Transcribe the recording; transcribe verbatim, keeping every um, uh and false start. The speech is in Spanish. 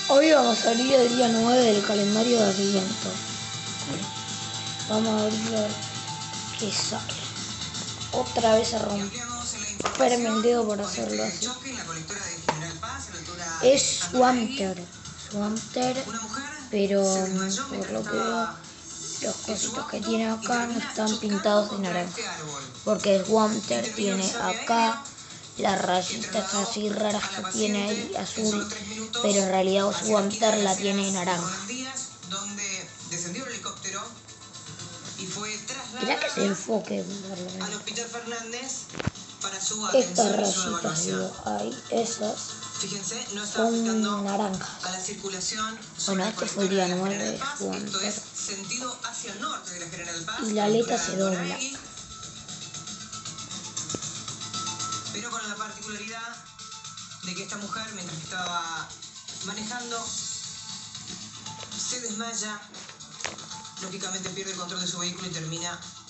Hoy vamos a salir el día nueve del calendario de Adviento. Vamos a ver qué sale. Otra vez a romperme el dedo por hacerlo así. Es Swampter. Swampter, pero por lo que veo, los cositos que tiene acá no están pintados de naranja. Porque Swampter tiene acá las rayitas así raras que tiene ahí azul, pero en realidad Swampter la tiene naranja. Mirá que se enfoque por lo menos. Estas rayitas, digo, ahí, esas son naranjas. Bueno, este fue el día nueve de Swampter. Y la aleta se dobla. Pero con la particularidad de que esta mujer, mientras que estaba manejando, se desmaya, lógicamente pierde el control de su vehículo y termina